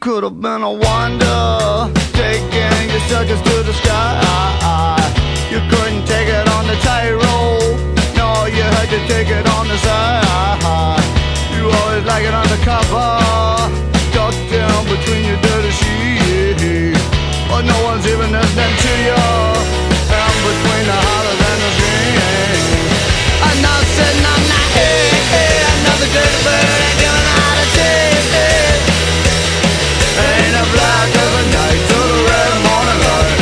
could have been a wonder, taking your circus to the sky. You couldn't take it on the tightrope, no, you had to take it on the side. You always like it undercover, tucked down between your dirty sheets, but no one's even listening to you, and between the hollers and the screams. I'm not sitting on that, another dirty bird ain't giving out a taste. Ain't a black as the night to the red morning light.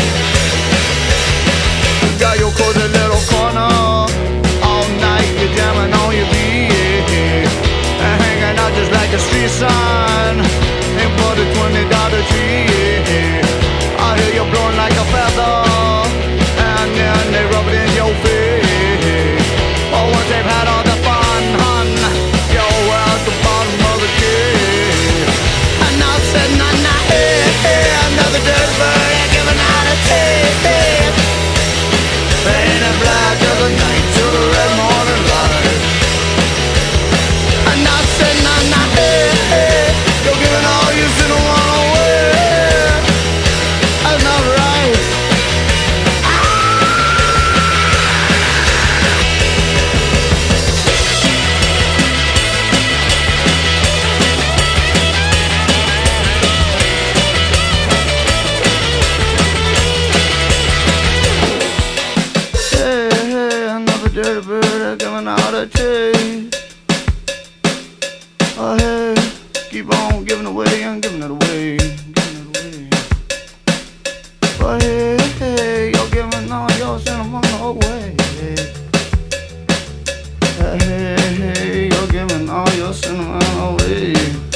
You got your cozy little corner, all night you're jamming on your beat, and hanging out just like a street sign ain't but a $20 tree. I hear you blowing like a feather, and then they rub it in your face. Oh, once they've had all the fun, hun, you're at the bottom of the cave. And now sitting on that another dirty bird ain't giving out a taste. Ain't it black as the night to the red morning light. And now sitting on that you're giving all you should have won away. That's not right. Dirty bird giving out a taste. Oh hey, keep on giving away and giving it away, giving it away. Oh hey, hey, you're giving all your cinnamon away. Hey, hey, you're giving all your cinnamon away.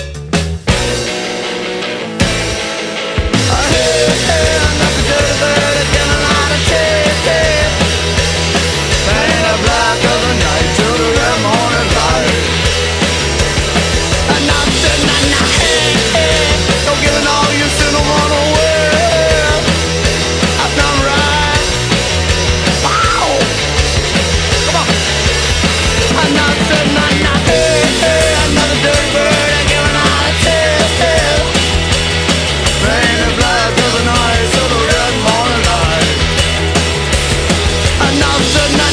Oh hey, hey, another dirty bird giving out a taste. Ain't a black of the night to the red morning light. And I'm sitting on the you're giving all you should have run away. That's not right. Wow. Come on. And I'm sitting on the another dirty bird and giving out a taste. Ain't a black of the night to the red morning light. And I'm sitting